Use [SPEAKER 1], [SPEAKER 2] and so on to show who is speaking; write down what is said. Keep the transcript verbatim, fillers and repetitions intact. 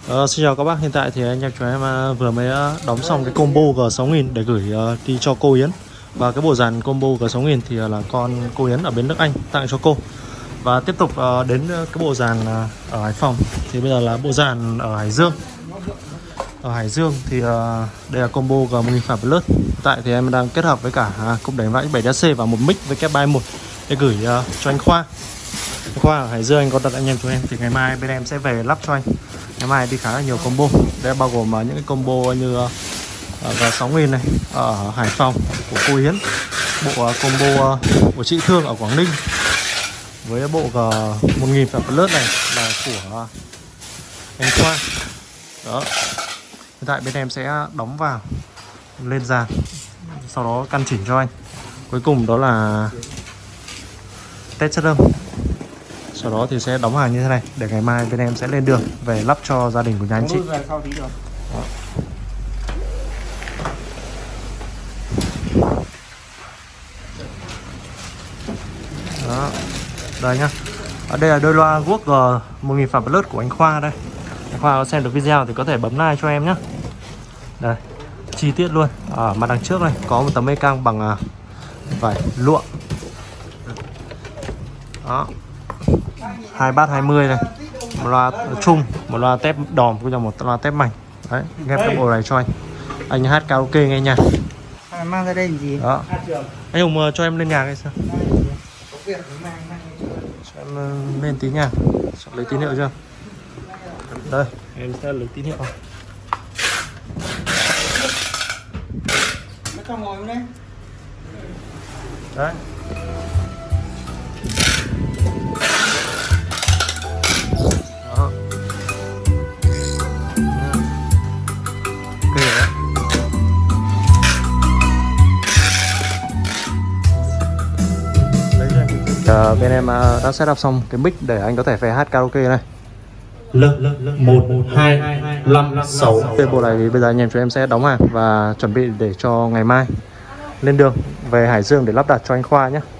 [SPEAKER 1] Ờ, xin chào các bác, hiện tại thì anh em chúng em uh, vừa mới uh, đóng xong cái combo G sáu nghìn để gửi uh, đi cho cô Yến. Và cái bộ dàn combo G sáu nghìn thì uh, là con cô Yến ở bên nước Anh tặng cho cô. Và tiếp tục uh, đến uh, cái bộ dàn uh, ở Hải Phòng. Thì bây giờ là bộ dàn ở Hải Dương. Ở Hải Dương thì uh, đây là combo G một nghìn Phạm Plus. Hiện tại thì em đang kết hợp với cả uh, cục đánh vãi bảy D C và một mic với kép ba một để gửi uh, cho anh Khoa. Anh Khoa ở Hải Dương anh có đặt anh em chúng em, thì ngày mai bên em sẽ về lắp cho anh. Ngày mai đi khá là nhiều combo. Đây bao gồm những cái combo như uh, G sáu nghìn này ở Hải Phòng của cô Yến, bộ uh, combo uh, của chị Thương ở Quảng Ninh, với bộ G một nghìn Phạm Plus này là của uh, anh Khoa. Đó. Hiện tại bên em sẽ đóng vào lên dàn, sau đó căn chỉnh cho anh. Cuối cùng đó là test chất âm. Sau đó thì sẽ đóng hàng như thế này để ngày mai bên em sẽ lên đường về lắp cho gia đình của nhà anh chị. Đó. Đó. Đây nhá. Ở đây là đôi loa guốc G một nghìn Phạm Plus của anh Khoa đây. Anh Khoa có xem được video thì có thể bấm like cho em nhé. Đây, chi tiết luôn. Ở mặt đằng trước này có một tấm mê căng bằng vải lụa. Đó. Hai bát hai mươi này, một loa chung, một loa tép đòn cũng là một loa tép mảnh. Đấy, ghép cái bộ này cho anh. Anh hát karaoke nghe nhạc.
[SPEAKER 2] À, mang ra đây làm gì?
[SPEAKER 1] Đó. Anh Hùng cho em lên nhạc hay sao? Cho em lên tí nhạc. Cho lấy tín hiệu chưa? Đây, em sẽ lấy tín hiệu.
[SPEAKER 2] Nó cho ngồi đây.
[SPEAKER 1] Đấy. Đó. Ok đấy. À, bên em đã setup xong cái mic để anh có thể về hát karaoke này.
[SPEAKER 3] một hai năm sáu.
[SPEAKER 1] Cái bộ này thì bây giờ anh em chúng em sẽ đóng hàng và chuẩn bị để cho ngày mai lên đường về Hải Dương để lắp đặt cho anh Khoa nhé.